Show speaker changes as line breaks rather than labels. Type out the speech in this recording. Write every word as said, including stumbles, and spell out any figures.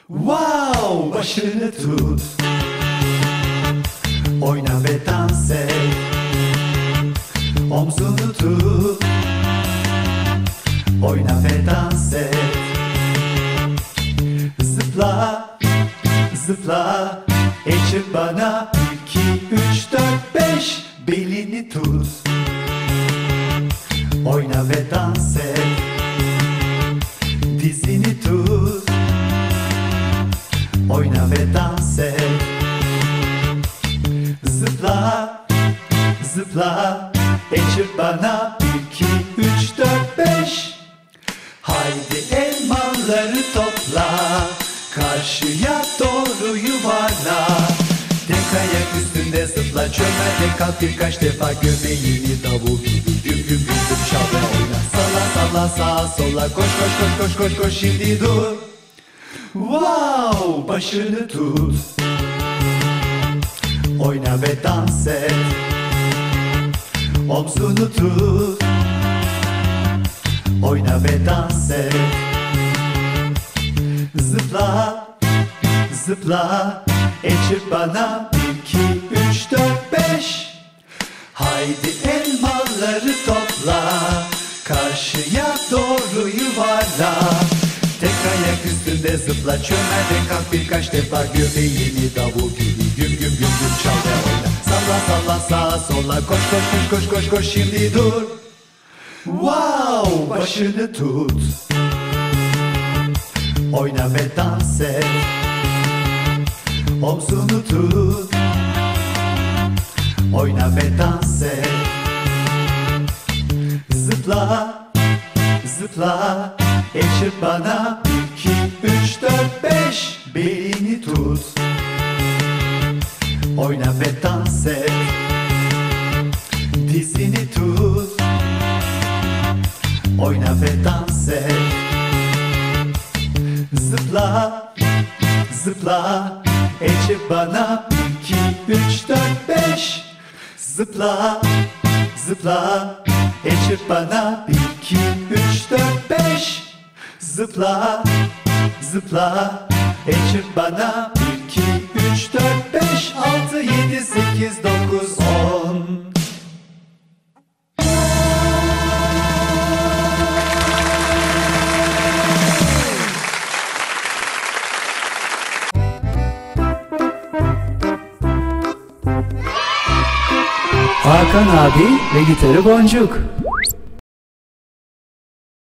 Wow, başını tut, oyna ve dans et. Omzunu tut, oyna ve dans et. Zıpla, zıpla, eşit bana. İki, üç, dört, beş, belini tut, oyna ve dans et. Dizini tut, oyna ve dans et. Zıpla, zıpla, eşit bana. İki, üç, dört, beş. Haydi elmaları topla, karşıya doğru yuvarla. Tek ayak üstünde zıpla, çömelge kalk birkaç defa. Göbeğini davul gibi güm güm güm güm çal ve oyna. Salla salla sağa sola, koş koş koş koş koş koş, şimdi dur. Wow, başını tut, oyna ve dans et. Omzunu tut, oyna ve dans et. Zıpla, zıpla, eşit bana. İki, üç, dört, beş. Haydi elmaları topla, karşıya doğru yuvarla. Tek ayak üstünde zıpla, çömelge kalk birkaç defa. Göbeğini davul gibi güm güm güm güm çal ve oyna. Salla salla sağa sola, koş koş koş koş koş koş, şimdi dur. Wow, başını tut, oyna ve dans et. Omzunu tut, oyna ve dans et. Zıpla, zıpla, eşit bana. İki, üç, dört, beş, belini tut, oyna ve dans et. Dizini tut, oyna ve dans et. Zıpla, zıpla, eşit bana. İki, üç, dört, beş. Zıpla, zıpla, eşit bana. İki, üç, dört, beş. Zıpla, zıpla, eşit bana. İki, üç, dört, beş, altı, yedi, sekiz, dokuz, on.
Hakan abi ve gitarı Boncuk.